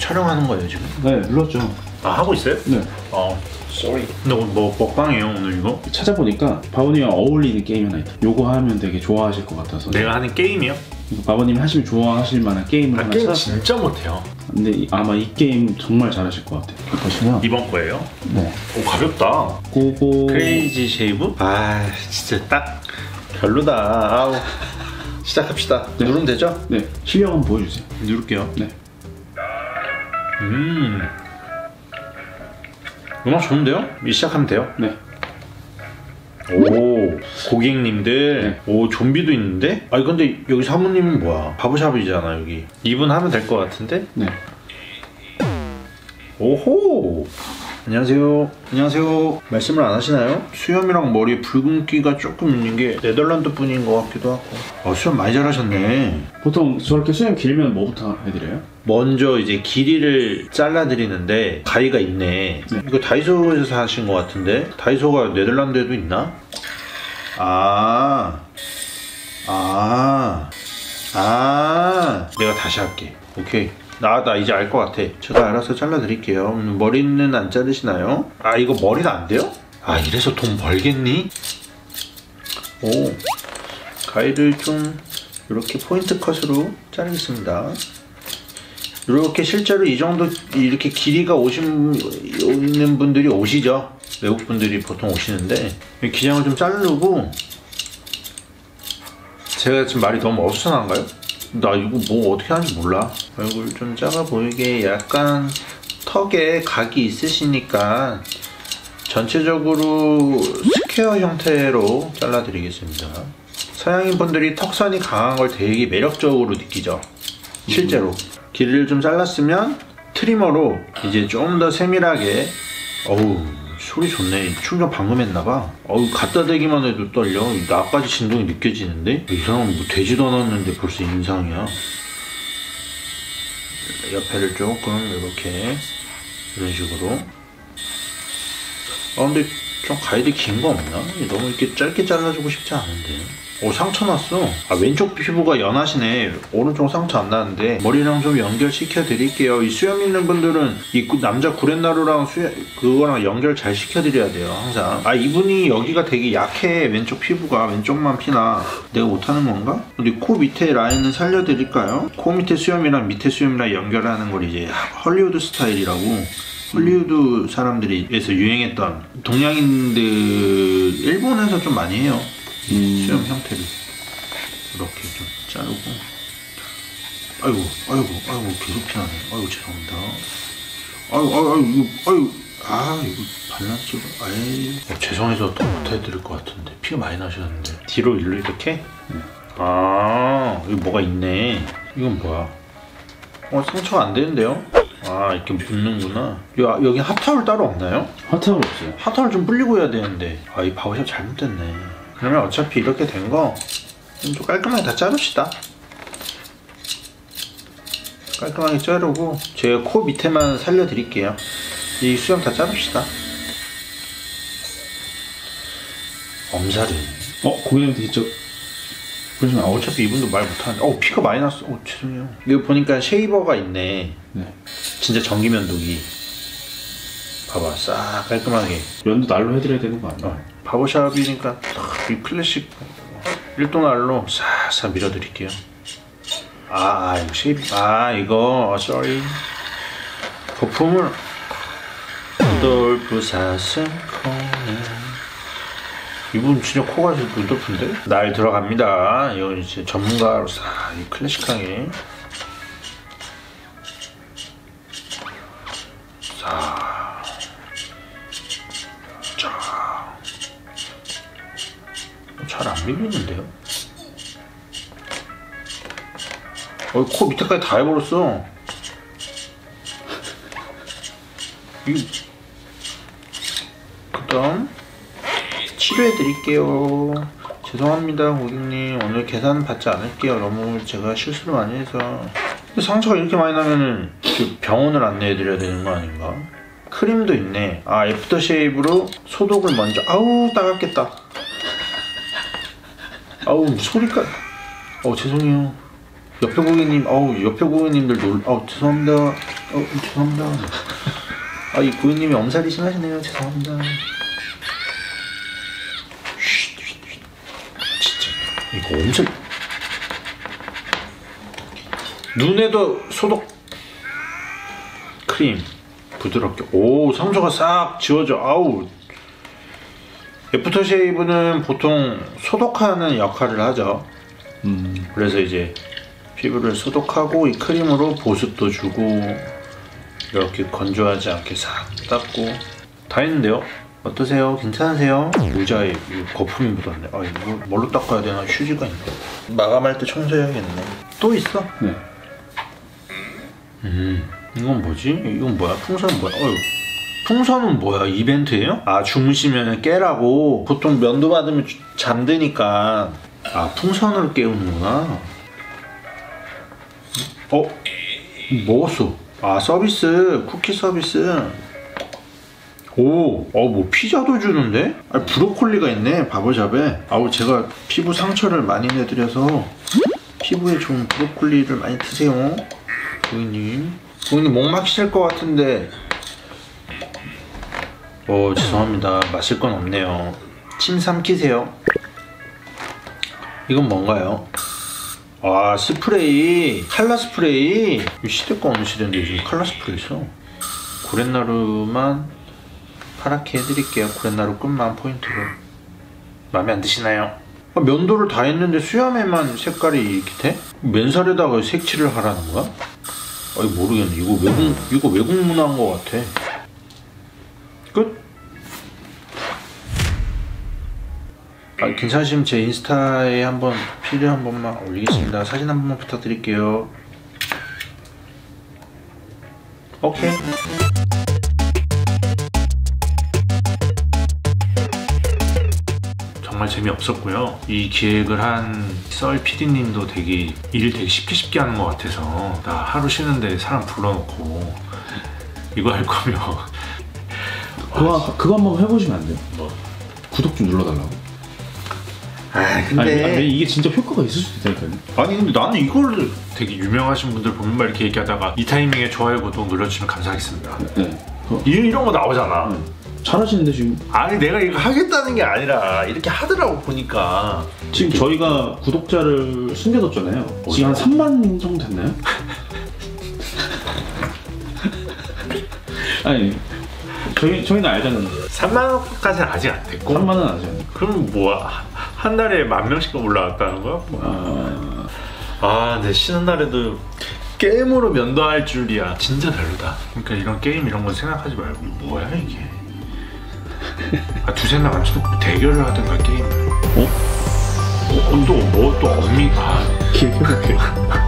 촬영하는 거예요 지금? 네, 눌렀죠. 아, 하고 있어요? 네. sorry. 근데 오늘 뭐 먹방이에요 오늘 이거? 찾아보니까 바보님이랑 어울리는 게임이 하나 있다. 요거 하면 되게 좋아하실 것 같아서. 내가 하는 게임이요? 바보님이 하시면 좋아하실 만한 게임을 하나 게임 찾았어요. 진짜 못해요. 근데 아마 이 게임 정말 잘하실 것 같아요. 보시면 이번 거예요? 네. 오, 가볍다. 그거 크레이지 쉐이브? 아, 진짜 딱 별로다. 아우. 시작합시다. 네. 누르면 되죠? 네, 실력 한번 보여주세요. 누를게요. 네. 음악 좋은데요? 이제 시작하면 돼요? 네. 오, 고객님들. 네. 오, 좀비도 있는데? 아니 근데 여기 사모님은 뭐야? 바보샵이잖아 여기. 이분 하면 될 것 같은데? 네. 오호. 안녕하세요. 안녕하세요. 말씀을 안 하시나요? 수염이랑 머리에 붉은기가 조금 있는 게 네덜란드 분인 것 같기도 하고. 수염 많이 자라셨네. 보통 저렇게 수염 길면 뭐부터 해드려요? 먼저 이제 길이를 잘라드리는데 가위가 있네. 네. 이거 다이소에서 사신 것 같은데? 다이소가 네덜란드에도 있나? 내가 다시 할게. 오케이. 나 이제 알 것 같아. 제가 알아서 잘라드릴게요. 머리는 안 자르시나요? 아, 이거 머리는 안 돼요? 아, 이래서 돈 벌겠니? 오, 가위를 좀 이렇게 포인트 컷으로 자르겠습니다. 이렇게 실제로 이 정도 이렇게 길이가 오시는 분들이 오시죠. 외국 분들이 보통 오시는데 기장을 좀 자르고. 제가 지금 말이 너무 어수선한가요? 나 이거 뭐 어떻게 하는지 몰라. 얼굴 좀 작아 보이게 약간 턱에 각이 있으시니까 전체적으로 스퀘어 형태로 잘라드리겠습니다. 서양인 분들이 턱선이 강한 걸 되게 매력적으로 느끼죠. 실제로 길이를 좀 잘랐으면 트리머로 이제 좀 더 세밀하게. 어우, 소리 좋네. 충전 방금 했나봐. 어우, 갖다 대기만 해도 떨려. 나까지 진동이 느껴지는데? 이 사람은 뭐 되지도 않았는데 벌써 인상이야. 옆에를 조금 이렇게 이런 식으로. 근데 좀 가이드 긴 거 없나? 너무 이렇게 짧게 잘라주고 싶지 않은데. 오, 상처 났어. 왼쪽 피부가 연하시네. 오른쪽 상처 안 나는데 머리랑 좀 연결시켜 드릴게요. 이 수염 있는 분들은 이 남자 구렛나루랑 그거랑 연결 잘 시켜 드려야 돼요, 항상. 이분이 여기가 되게 약해. 왼쪽 피부가. 왼쪽만 피나. 내가 못하는 건가? 근데 코 밑에 라인은 살려 드릴까요? 코 밑에 수염이랑 밑에 수염이랑 연결하는 걸 이제 헐리우드 스타일이라고, 헐리우드 사람들이에서 유행했던, 동양인들 일본에서 좀 많이 해요. 수염 형태를 이렇게 좀 자르고. 아이고 계속 피나네. 아이고 죄송합니다. 이거 발란스가 죄송해서 더 못해드릴 것 같은데. 피가 많이 나셨는데. 뒤로 일로 이렇게. 이거 뭐가 있네. 이건 뭐야? 상처가 안 되는데요? 이렇게 묻는구나. 여기 핫타올 따로 없나요? 핫타올 없어요. 핫타올 좀 불리고 해야 되는데. 이 바보샵 잘못됐네. 그러면 어차피 이렇게 된 거 좀 깔끔하게 다 자릅시다. 깔끔하게 자르고 제가 코 밑에만 살려드릴게요. 이 수염 다 자릅시다. 엄살은. 고객님한테 직접 그러시면 어차피 이분도 말 못하는데. 피가 많이 났어. 죄송해요. 이거 보니까 쉐이버가 있네. 네. 진짜 전기면도기. 봐봐, 싹 깔끔하게. 면도 날로 해드려야 되는 거 아니에요? 바보샵이니까 이 클래식 일도날로 싹싹 밀어드릴게요. 이거 쉐이빙. 이거 sorry. 거품을 루돌프 사슴코는. 이분 진짜 코가 루돌프인데? 날 들어갑니다. 이거 이제 전문가로 싹 클래식하게. 잘 안 밀리는데요? 코 밑에까지 다 해버렸어. 그다음 치료해드릴게요. 죄송합니다 고객님. 오늘 계산 받지 않을게요. 너무 제가 실수를 많이 해서. 상처가 이렇게 많이 나면은 병원을 안내해드려야 되는 거 아닌가? 크림도 있네. 애프터쉐이브로 소독을 먼저. 따갑겠다. 소리까지. 죄송해요. 옆에 고객님들 죄송합니다. 죄송합니다. 이 고객님이 엄살이 심하시네요. 죄송합니다. 진짜 이거 엄살. 눈에도 소독 크림 부드럽게. 오, 상처가 싹 지워져. 아우. 애프터쉐이브는 보통 소독하는 역할을 하죠. 그래서 이제 피부를 소독하고 이 크림으로 보습도 주고 이렇게 건조하지 않게 싹 닦고 다 했는데요. 어떠세요? 괜찮으세요? 모자에 거품이 묻었네. 이거 뭘로 닦아야 되나? 휴지가 있네. 마감할 때 청소해야겠네. 또 있어? 네. 이건 뭐지? 이건 뭐야? 풍선은 뭐야? 풍선은 뭐야? 이벤트예요? 주무시면 깨라고. 보통 면도 받으면 잠드니까 풍선으로 깨우는구나. 먹었어. 서비스. 쿠키 서비스. 뭐 피자도 주는데? 브로콜리가 있네. 바보잡에. 제가 피부 상처를 많이 내드려서 피부에 좋은 브로콜리를 많이 드세요. 고객님 목 막히실 것 같은데. 죄송합니다. 마실 건 없네요. 침 삼키세요. 이건 뭔가요? 스프레이. 칼라 스프레이. 시대가 어느 시대인데 요즘 칼라 스프레이 있어. 고렛나루만 파랗게 해드릴게요. 고렛나루 끝만 포인트로. 마음에 안 드시나요? 면도를 다 했는데 수염에만 색깔이 이렇게 돼? 맨살에다가 색칠을 하라는 거야? 모르겠네. 이거 외국 문화인 것 같아. 끝? 괜찮으시면 제 인스타에 한번 필요 한 번만 올리겠습니다. 사진 한 번만 부탁드릴게요. 오케이. 정말 재미없었고요. 이 기획을 한 썰 PD님도 일을 되게 쉽게 하는 것 같아서 나 하루 쉬는데 사람 불러놓고 이거 할 거면 그거 한번 해보시면 안 돼요? 뭐? 구독 좀 눌러달라고. 근데 아니, 이게 진짜 효과가 있을 수도 있다니까요. 근데 나는 이걸 되게 유명하신 분들 보면 막 이렇게 얘기하다가 이 타이밍에 좋아요 구독 눌러주시면 감사하겠습니다. 네. 이런 거 나오잖아. 잘하시는데 지금. 내가 이거 하겠다는 게 아니라 이렇게 하더라고 보니까. 지금 저희가 구독자를 숨겨뒀잖아요. 지금 한 3만 정도 됐나요? 아니 저희는 알잖아요. 3만 원까지는 아직 안 됐고. 3만 원 아직 안 됐고. 그럼 뭐야? 한 달에 10,000명씩 올라왔다는 거야? 근데 쉬는 날에도 게임으로 면도할 줄이야. 진짜 별로다. 그러니까 이런 게임 이런 거 생각하지 말고 뭐야 이게. 두세 명 앉혀놓고 대결을 하든가 게임을. 또 언니. 기획해볼게요.